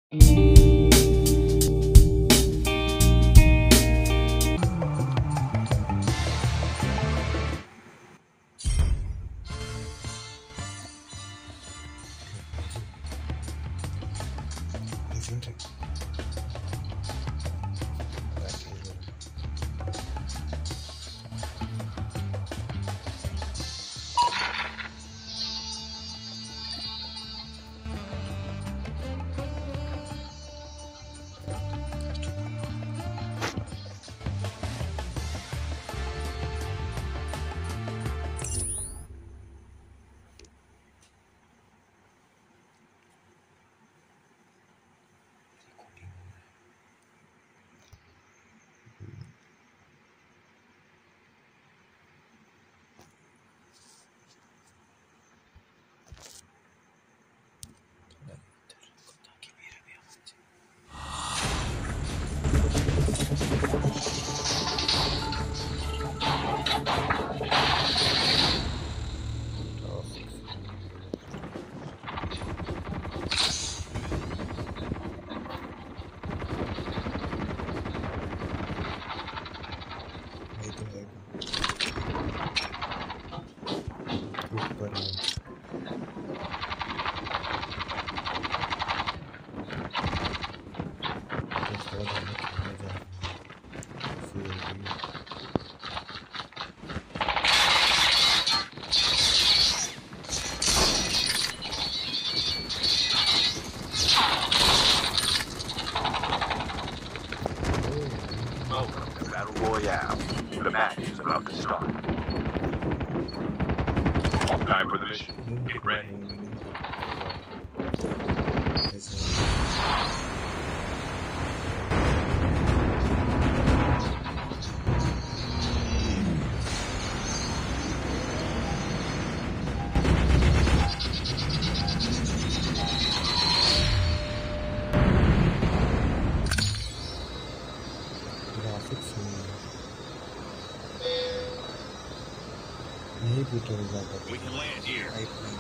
Welcome to Battle Royale. The match is about to start. Time for the mission. Get ready. We can land here.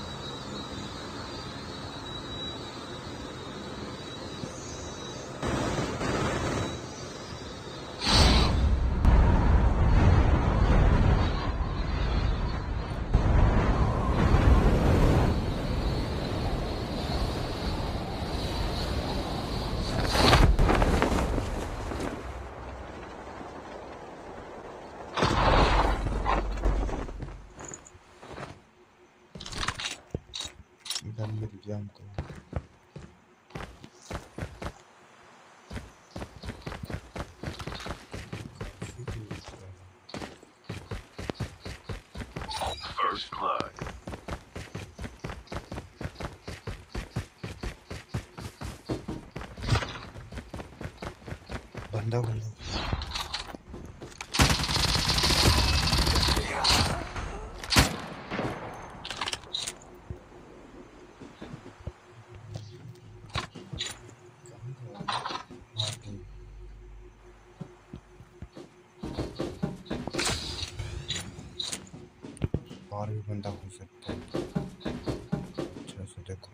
First blood. बंदा बंदा और भी बंदा हो सकता है। अच्छा से देखो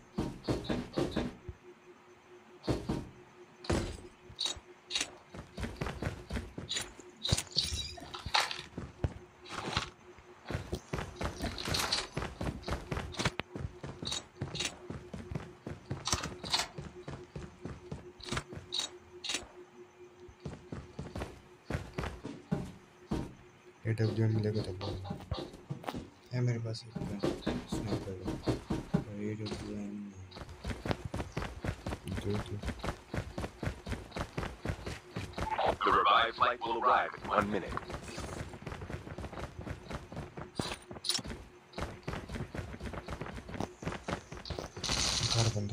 AWM मिलेगा तो बोल है मेरे पास एक स्नाइपर का AWM जो The revived flight will arrive in 1 minute. हर बंदा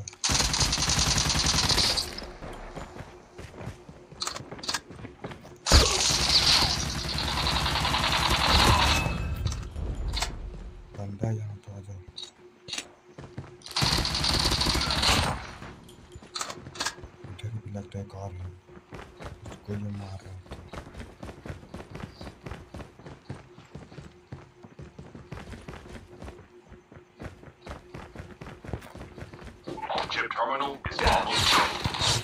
बंदा यहाँ तो आ जाओ इधर भी लगता है कार है कोई जो मार रहा है Chip terminal is almost ready.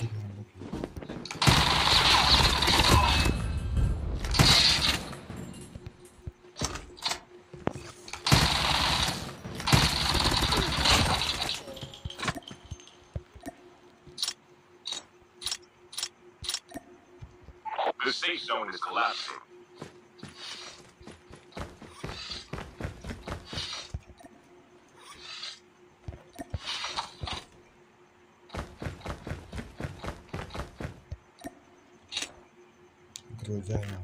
The safe zone is collapsing. Groza है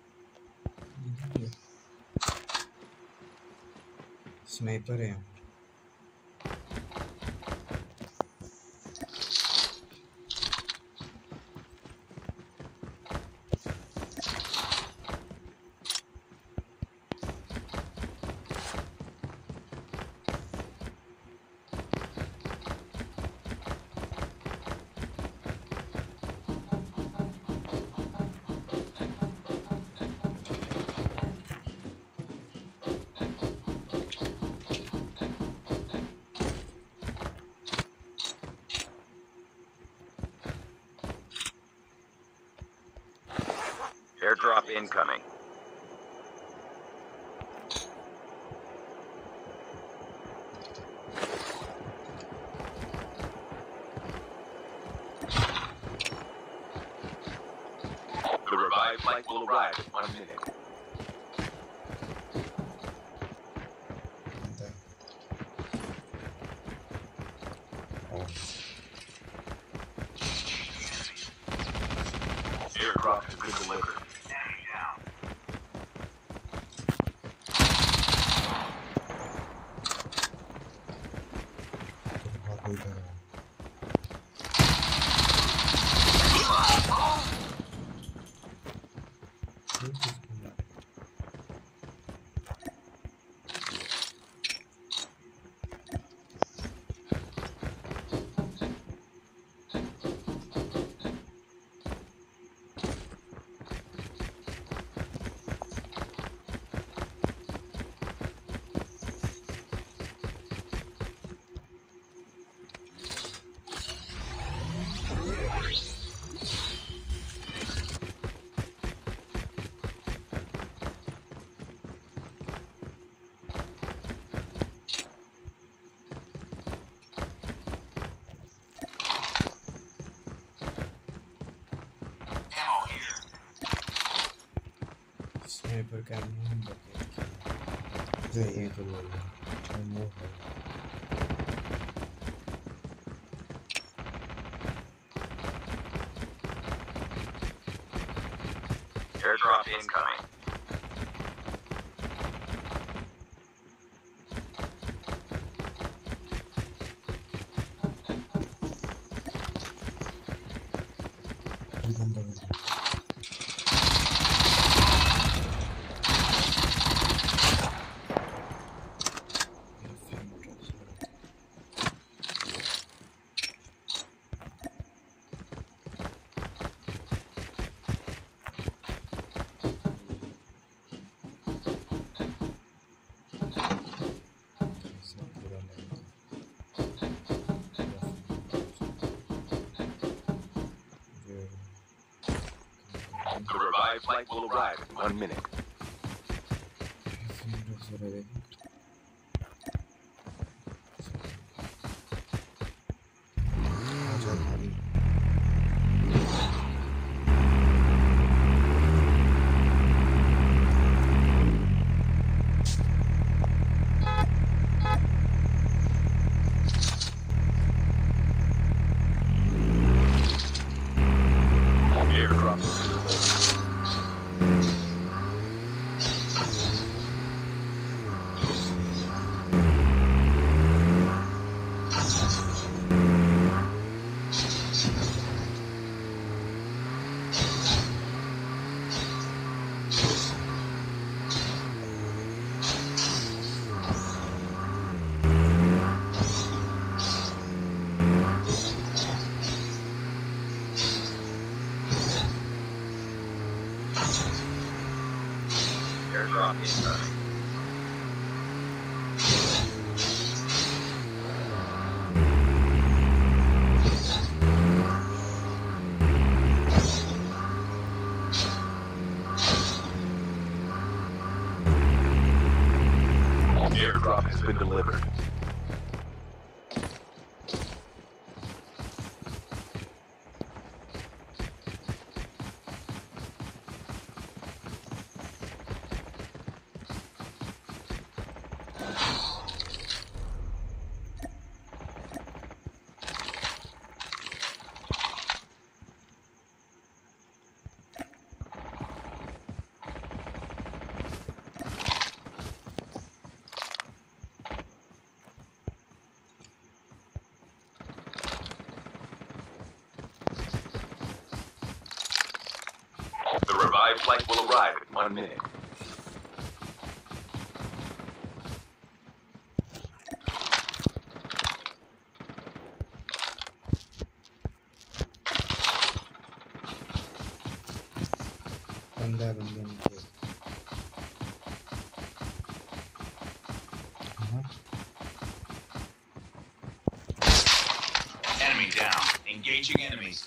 स्नाइपर है Airdrop incoming. The revived flight will arrive in 1 minute. Airdrop has been delivered. Sniper का नहीं बकेट ये तो बोल रहा Airdrop incoming. The revived flight will arrive in 1 minute. Airdrop. Airdrop incoming. been delivered. The revived flight will arrive in 1 minute. बंदा बंदा नीचे Enemy down. Engaging enemies.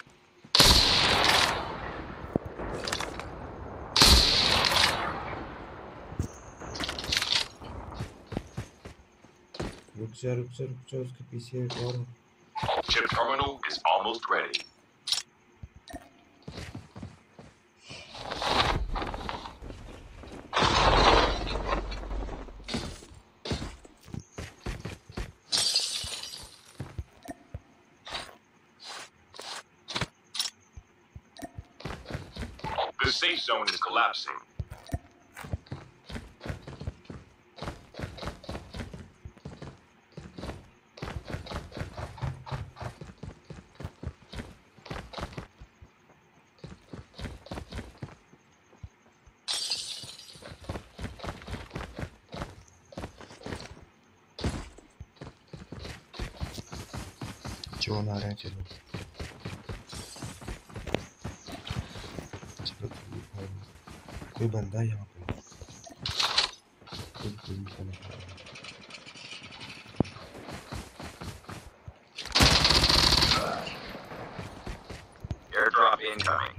रुक जा उसके पीछे एक और Chip terminal is almost ready. The safe zone is collapsing. Zone आ रहे हैं चलो कोई बंदा है यहाँ पे Airdrop incoming.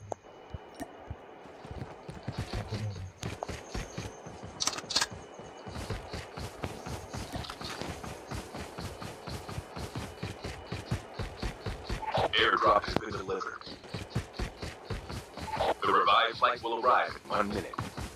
Airdrop has been delivered. The revived flight will arrive in 1 minute.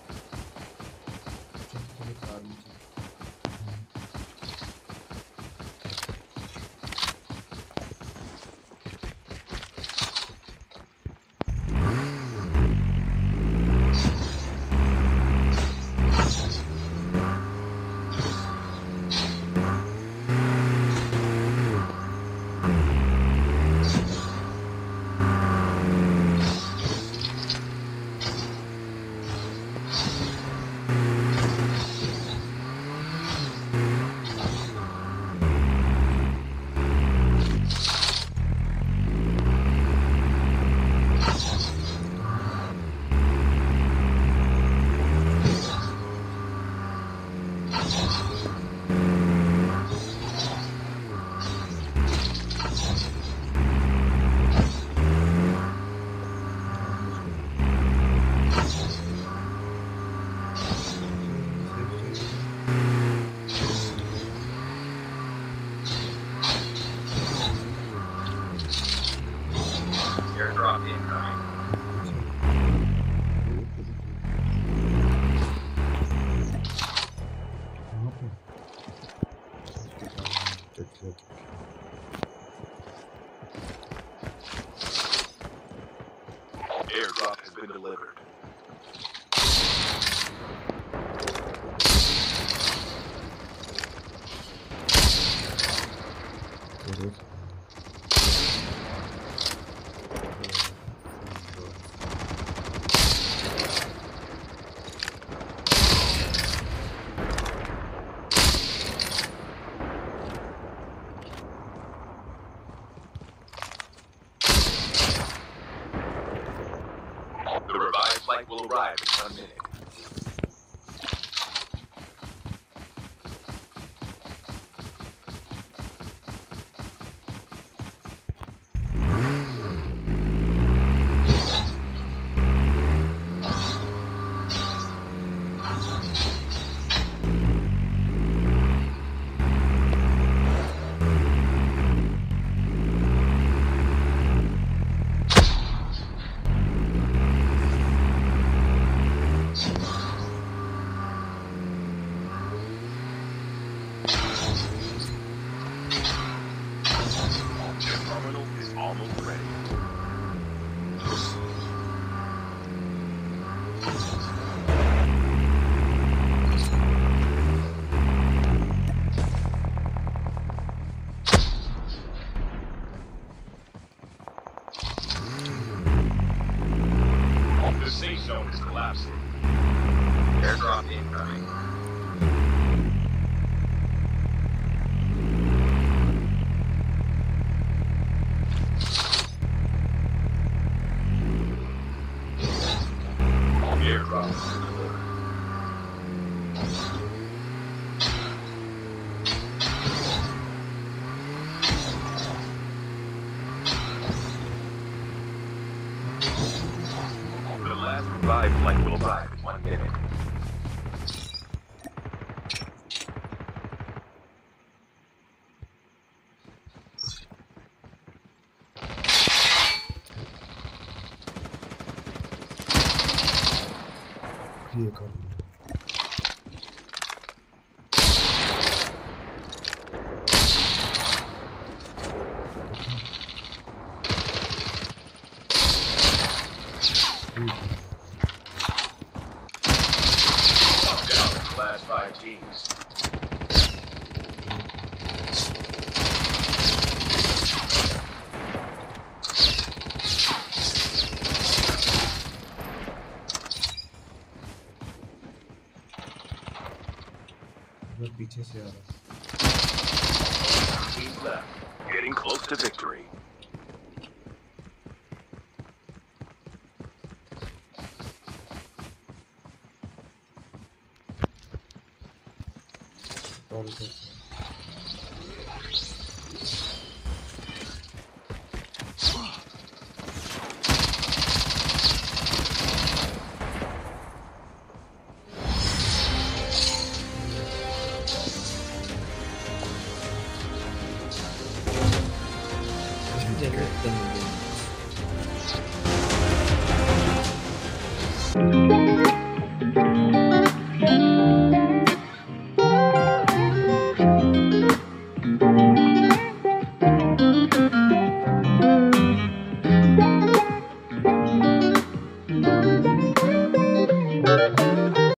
Airdrop incoming. Airdrop has been delivered. The revived flight will arrive in 1 minute. ये कर Last 5 teams. वो पीछे से आ रहा Teams left. Getting close to victory. Call कर